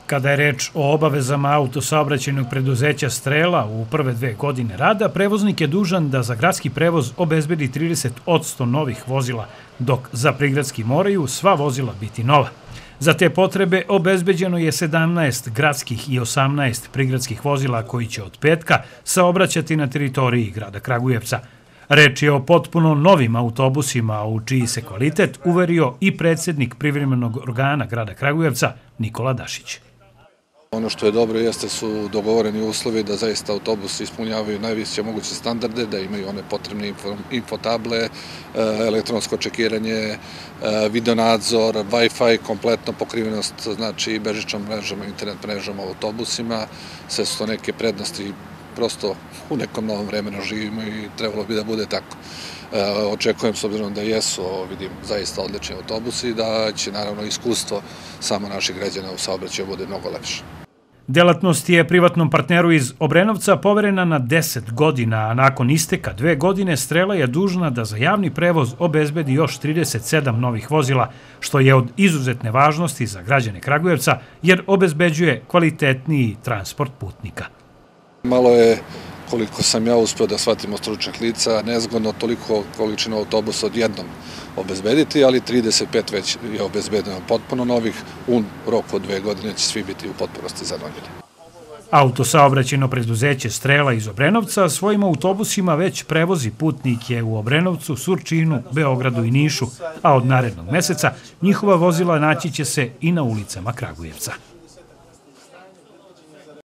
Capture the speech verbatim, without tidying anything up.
Kada je reč o obavezama autosaobraćajnog preduzeća Strela u prve dve godine rada, prevoznik je dužan da za gradski prevoz obezbedi trideset posto novih vozila, dok za prigradski moraju sva vozila biti nova. Za te potrebe obezbeđeno je sedamnaest gradskih i osamnaest prigradskih vozila koji će od petka saobraćati na teritoriji grada Kragujevca. Reč je o potpuno novim autobusima u čiji se kvalitet uverio i predsjednik privremenog organa grada Kragujevca Nikola Dašić. Ono što je dobro jeste su dogovoreni uslovi da zaista autobusi ispunjavaju najviše moguće standarde, da imaju one potrebne infotable, elektronsko čekiranje, videonadzor, Wi-Fi, kompletno pokrivenost, znači bežičnom mrežom, internet mrežom u autobusima. Sve su to neke prednosti, prosto u nekom novom vremenu živimo i trebalo bi da bude tako. Očekujem, s obzirom da jesu, vidim, zaista odlični autobusi i da će naravno iskustvo samo naših građana u saobraćaju bude mnogo lepše. Delatnost je privatnom partneru iz Obrenovca poverena na deset godina, a nakon isteka dve godine Strela je dužna da za javni prevoz obezbedi još trideset sedam novih vozila, što je od izuzetne važnosti za građane Kragujevca, jer obezbeđuje kvalitetniji transport putnika. Malo je, koliko sam ja uspio da shvatim od stručnih lica, nezgodno toliko količinu autobusa odjednom obezbediti, ali trideset pet već je obezbedeno potpuno novih, u roku od dve godine će svi biti u potpunosti zadovoljeni. Autosaobraćajno preduzeće Strela iz Obrenovca svojim autobusima već prevozi putnike u Obrenovcu, Surčinu, Beogradu i Nišu, a od narednog meseca njihova vozila naći će se i na ulicama Kragujevca.